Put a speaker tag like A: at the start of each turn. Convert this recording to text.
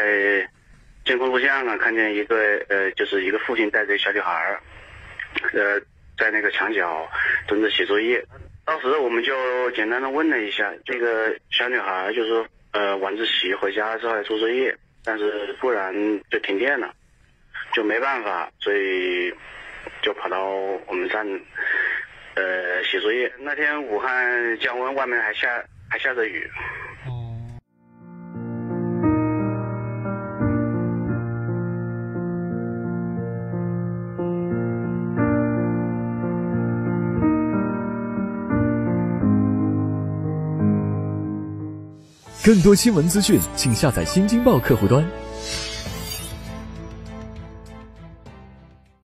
A: 在监控录像啊，看见一个就是一个父亲带着小女孩在那个墙角蹲着写作业。当时我们就简单的问了一下，这个小女孩就说晚自习回家之后来做作业，但是突然就停电了，就没办法，所以就跑到我们站写作业。那天武汉降温，外面还下着雨。
B: 更多新闻资讯，请下载新京报客户端。